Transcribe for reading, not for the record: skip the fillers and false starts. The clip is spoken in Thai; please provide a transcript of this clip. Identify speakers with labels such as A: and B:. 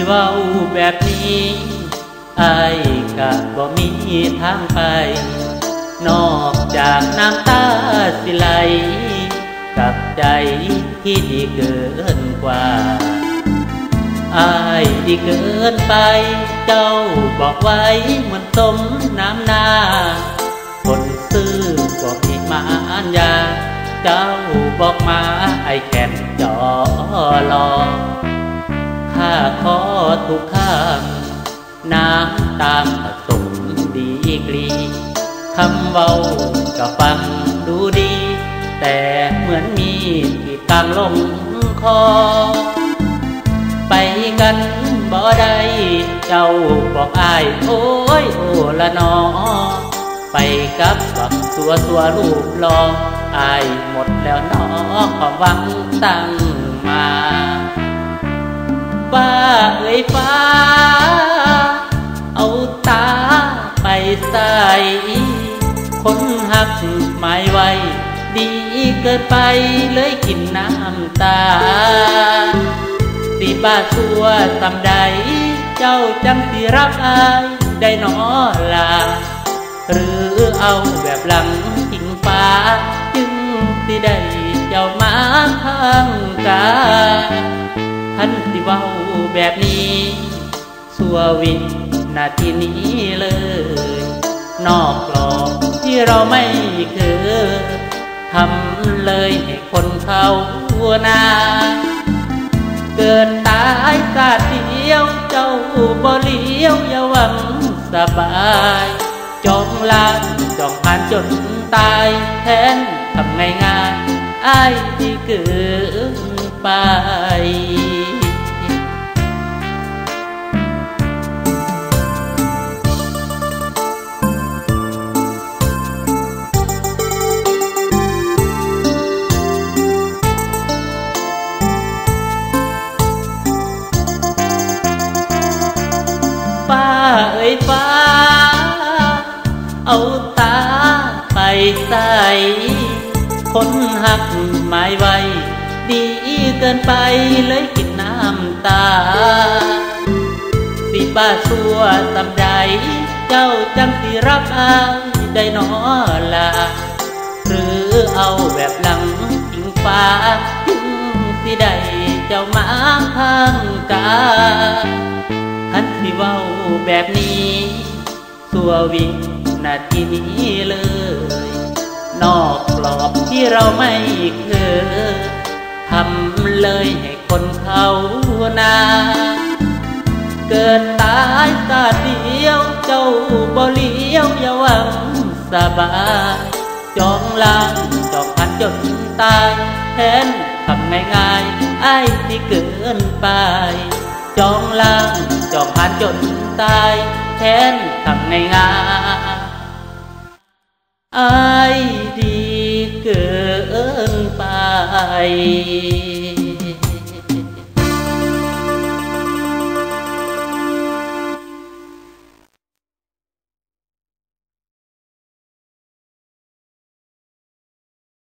A: เว้าแบบนี้อ้ายก็บ่มีทางไปนอกจากน้ำตาสิไหลกับใจที่ดีเกินกว่าอ้ายดีเกินไปเจ้าบอกไว้เหมือนต้มน้ำนาคนซื่อบอกมีมารยาเจ้าบอกมาไอ้แก่นจอรอข้าขอทุกข้างน้ำตามผสมดีกรีคำเว้าก็ฟังดูดีแต่เหมือนมีที่กลางลงคอไปกันบ่ได้เจ้าบอกอ้ายโอ้ยโอละนอไปกับบักตัวรูปหล่ออ้ายหมดแล้วนอความหวังตั้งมาฟ้าเอ่ยฟ้าเอาตาไปใส่คนหักหมายไว้ดีเกินไปเลยกินน้ำตาสิบ้าสัวสำใดเจ้าจังสิรักอายได้หนอลาหรือเอาแบบหลังทิ้งฟ้าจึงสิได้เจ้ามาข้างกายท่านสิเว้าแบบนี้สัววินาทีนี้เลยนอกกรอบที่เราไม่เคยทำเลยให้คนเขานาเกิดตายชาติเดียวเจ้าบ่เลี้ยวอย่าหวังสบายจองลานจองผ่านจนตายแทนทำง่ายๆอ้ายที่เกินไปเอ่ยฟ้าเอาตาไปใส่คนหักหมายไว้ดีเกินไปเลยกินน้ำตาสิบ้าสัวสำใดเจ้าจังสิรักอายได้หนอลาหรือเอาแบบหลังทิ้งฟ้าจึงสิได้เจ้ามาข้างกายท่านที่เว้าแบบนี้สัววินาทีนี้เลยนอกกรอบที่เราไม่เคยทำเลยให้คนเขานาเกิดตายชาติเดียวเจ้าบ่เลี้ยวอย่าหวังสบายจองลานจองพันจนตายแทนทำง่ายๆอ้ายที่เกินไปจองลางจองผ่านจนตายแทนทำง่ายๆอ้ายดีเกินไป